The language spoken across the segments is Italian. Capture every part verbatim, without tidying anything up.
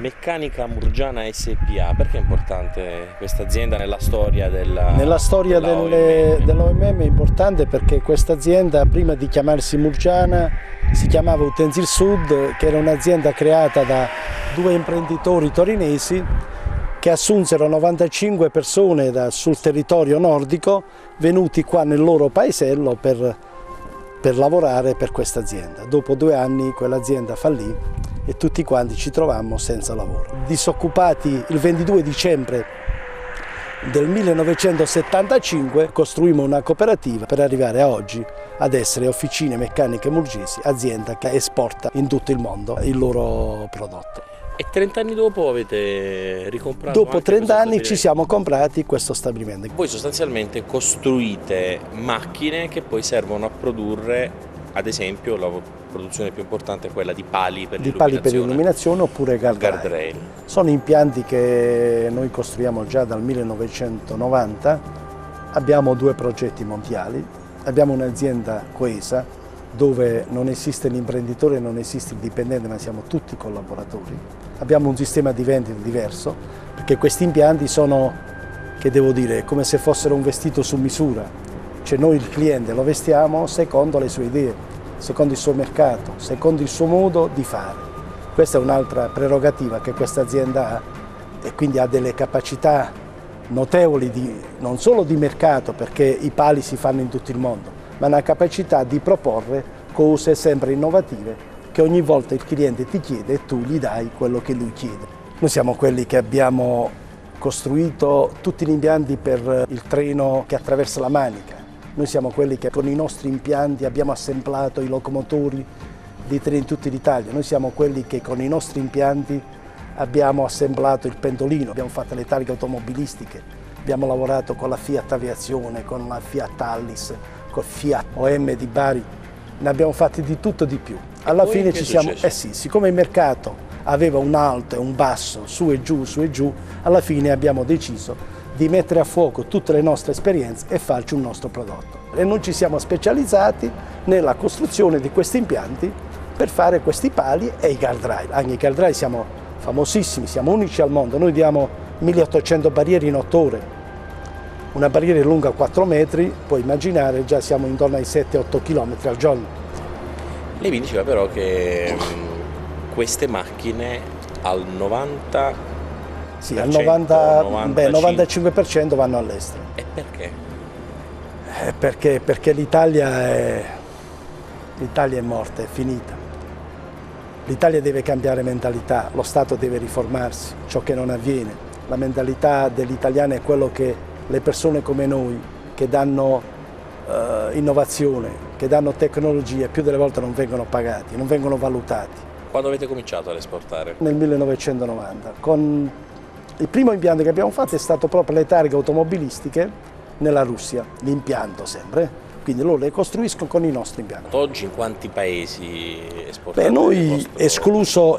Meccanica Murgiana S P A, perché è importante questa azienda nella storia della Nella storia dell'O M M? dell'O M M è importante perché questa azienda, prima di chiamarsi Murgiana, si chiamava Utensil Sud, che era un'azienda creata da due imprenditori torinesi che assunsero novantacinque persone da, sul territorio nordico, venuti qua nel loro paesello per, per lavorare per questa azienda. Dopo due anni quell'azienda fallì e tutti quanti ci trovammo senza lavoro. Disoccupati il ventidue dicembre del millenovecentosettantacinque costruimmo una cooperativa per arrivare a oggi ad essere Officine Meccaniche Murgesi, azienda che esporta in tutto il mondo il loro prodotto. E trenta anni dopo avete ricomprato? Dopo trenta anni ci siamo comprati questo stabilimento. Voi sostanzialmente costruite macchine che poi servono a produrre, ad esempio, la produzione più importante è quella di pali per di pali per illuminazione oppure guardrail. guardrail. Sono impianti che noi costruiamo già dal millenovecentonovanta, abbiamo due progetti mondiali, abbiamo un'azienda coesa dove non esiste l'imprenditore, non esiste il dipendente, ma siamo tutti collaboratori. Abbiamo un sistema di vendita diverso perché questi impianti sono, che devo dire, come se fossero un vestito su misura, cioè noi il cliente lo vestiamo secondo le sue idee, secondo il suo mercato, secondo il suo modo di fare. Questa è un'altra prerogativa che questa azienda ha e quindi ha delle capacità notevoli di, non solo di mercato, perché i pali si fanno in tutto il mondo, ma una capacità di proporre cose sempre innovative che ogni volta il cliente ti chiede e tu gli dai quello che lui chiede. Noi siamo quelli che abbiamo costruito tutti gli impianti per il treno che attraversa la Manica. Noi siamo quelli che con i nostri impianti abbiamo assemblato i locomotori dei treni in tutta l'Italia. Noi siamo quelli che con i nostri impianti abbiamo assemblato il pendolino, abbiamo fatto le targhe automobilistiche, abbiamo lavorato con la Fiat Aviazione, con la Fiat Tallis, con Fiat O M di Bari, ne abbiamo fatti di tutto e di più. Alla fine ci siamo, eh sì, siccome il mercato aveva un alto e un basso, su e giù, su e giù, alla fine abbiamo deciso di mettere a fuoco tutte le nostre esperienze e farci un nostro prodotto. E noi ci siamo specializzati nella costruzione di questi impianti per fare questi pali e i guardrail. Anche i guardrail siamo famosissimi, siamo unici al mondo, noi diamo milleottocento barriere in otto ore. Una barriera lunga quattro metri, puoi immaginare, già siamo intorno ai sette otto chilometri al giorno. Lei mi diceva però che mh, queste macchine al novanta per cento, sì, al novanta, novantacinque... beh, novantacinque per cento vanno all'estero. E perché? Eh, perché perché l'Italia è, l'Italia è morta, è finita. L'Italia deve cambiare mentalità, lo Stato deve riformarsi, ciò che non avviene. La mentalità dell'italiano è quello che le persone come noi, che danno eh, innovazione, che danno tecnologie, più delle volte non vengono pagati, non vengono valutati. Quando avete cominciato ad esportare? Nel millenovecentonovanta. Con il primo impianto che abbiamo fatto è stato proprio le targhe automobilistiche nella Russia, l'impianto sempre. Quindi loro le costruiscono con i nostri impianti. Oggi in quanti paesi esportate? Beh, noi, escluso,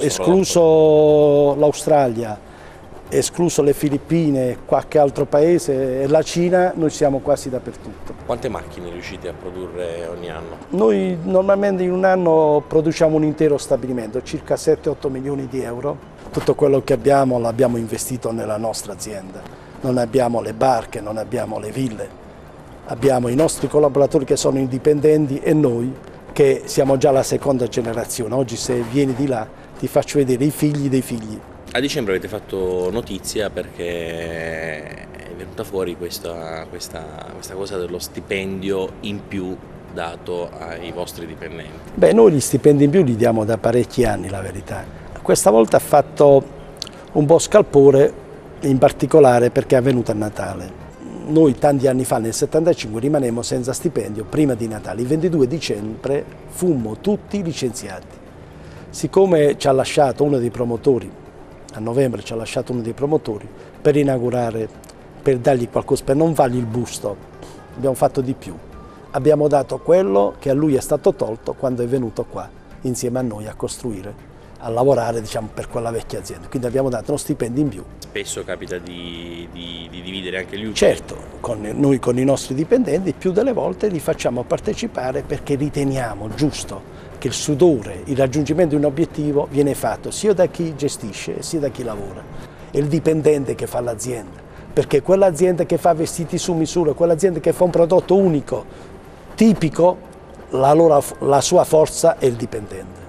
escluso l'Australia, escluso le Filippine, qualche altro paese e la Cina, noi siamo quasi dappertutto. Quante macchine riuscite a produrre ogni anno? Noi normalmente in un anno produciamo un intero stabilimento, circa sette otto milioni di euro. Tutto quello che abbiamo l'abbiamo investito nella nostra azienda. Non abbiamo le barche, non abbiamo le ville. Abbiamo i nostri collaboratori che sono indipendenti e noi che siamo già la seconda generazione. Oggi se vieni di là ti faccio vedere i figli dei figli. A dicembre avete fatto notizia perché è venuta fuori questa, questa, questa cosa dello stipendio in più dato ai vostri dipendenti. Beh, noi gli stipendi in più li diamo da parecchi anni, la verità. Questa volta ha fatto un po' scalpore, in particolare perché è avvenuto a Natale. Noi tanti anni fa, nel settantacinque, rimanemmo senza stipendio prima di Natale. Il ventidue dicembre fummo tutti licenziati. Siccome ci ha lasciato uno dei promotori, a novembre ci ha lasciato uno dei promotori, per inaugurare, per dargli qualcosa, per non fargli il busto, abbiamo fatto di più. Abbiamo dato quello che a lui è stato tolto quando è venuto qua, insieme a noi, a costruire, a lavorare, diciamo, per quella vecchia azienda. Quindi abbiamo dato uno stipendio in più. Spesso capita di, di, di dividere anche gli utili? Certo, con noi con i nostri dipendenti più delle volte li facciamo partecipare perché riteniamo giusto perché il sudore, il raggiungimento di un obiettivo viene fatto sia da chi gestisce sia da chi lavora. È il dipendente che fa l'azienda, perché quell'azienda che fa vestiti su misura, quell'azienda che fa un prodotto unico, tipico, la, loro, la sua forza è il dipendente.